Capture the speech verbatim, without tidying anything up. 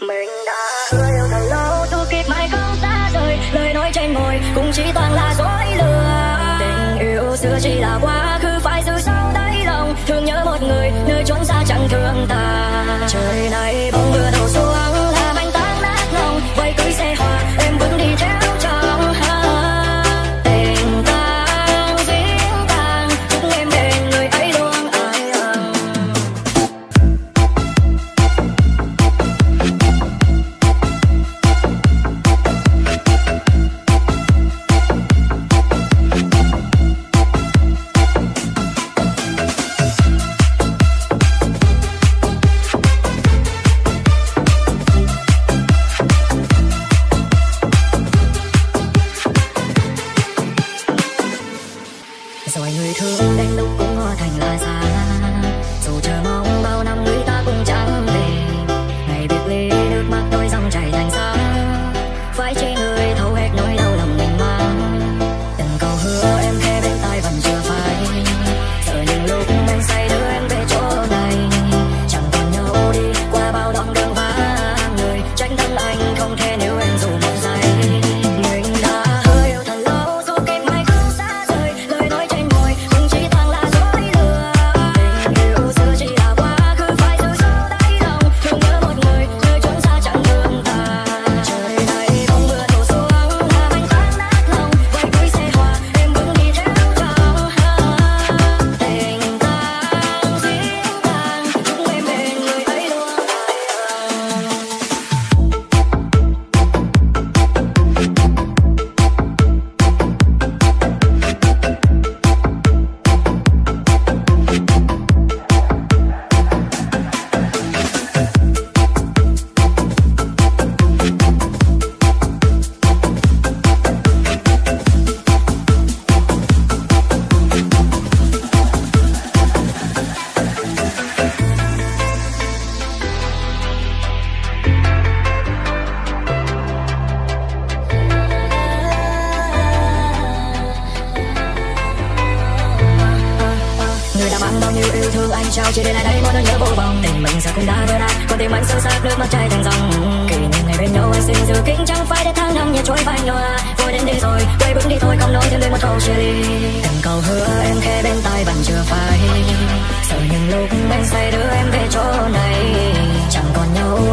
Mình đã hứa yêu thật lâu, tu kiếp mãi không xa rời. Lời nói trên môi cũng chỉ toàn là dối lừa. Tình yêu xưa chỉ là quá khứ, phải giữ sâu đáy lòng. Thương nhớ một người, nơi chốn xa chẳng thương ta. Trời này bỗng mưa đổ xuống, làm anh tan nát lòng. Vậy cưới xe hoa, em vẫn đi theo chồng. Tình tang dính tang, chúc em bên người ấy luôn ai hằng. Rồi người thương đến lúc cũng hóa thành là xa. Dù chờ mong bao năm người ta cũng chẳng về. Ngày biệt ly nước mắt đôi dòng chảy thành sông. Phải chỉ người thấu hết nỗi đau lòng mình mang. Từng câu hứa em khẽ bên tai vẫn chưa phai. Giờ những lúc em say đưa em về chỗ này. Chẳng còn nhau đi qua bao đoạn đường vắng người. Tránh thân anh không thể nếu em dù một giây. Mình đã hứa yêu thật lâu, dù kiếp mãi không xa rời. Lời nói trên môi cũng chỉ toàn là dối lừa. Tình yêu xưa chỉ là quá khứ, phải giữ sâu đáy lòng. Thương nhớ một người, nơi chốn xa chẳng thương ta. Trời này bỗng mưa đổ xuống, làm anh tan nát lòng. Vậy cưới xe hoa, em vẫn đi theo chồng. Tình tang dính tang, chúc em bên người ấy luôn ai hằng. Người đã mang bao nhiêu yêu thương anh trao chỉ để lại đây một nỗi nhớ vô vọng. Tình mình giờ cũng đã vỡ nát, con tim anh sâu sắc nước mắt chảy thành dòng. Kỷ niệm ngày bên nhau anh xin giữ kín, chẳng phải để tháng năm nhẹ trôi phai nhòa. Vội đến đi rồi, quay bước đi thôi, không nói thêm lời một câu chia ly. Từng câu hứa em khẽ bên tai vẫn chưa phai. Sợ những lúc anh say đưa em về chỗ này. Chẳng còn nhau